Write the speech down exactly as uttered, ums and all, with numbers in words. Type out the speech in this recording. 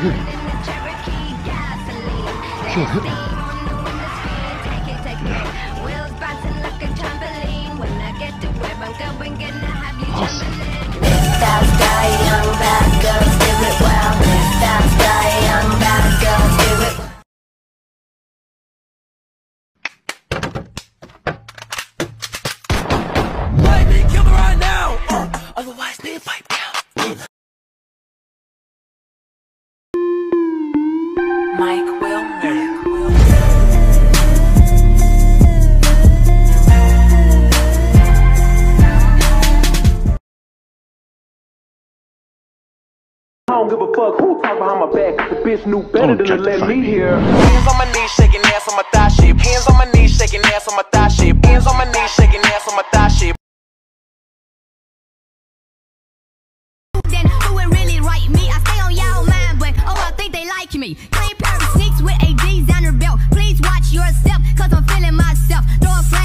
I don't give a fuck who talk behind my back. The bitch knew better than to let me hear. Hands on my knees, shaking ass on my thigh shape. Hands on my knees, shaking ass on my thigh shape. Hands on my knees, shaking ass on my thigh shape. Then who would really write me? I stay on y'all mind, but oh, I think they like me. Clean pair of sneaks with a D's on her belt. Please watch your step, cause I'm feeling myself. Throw a flag.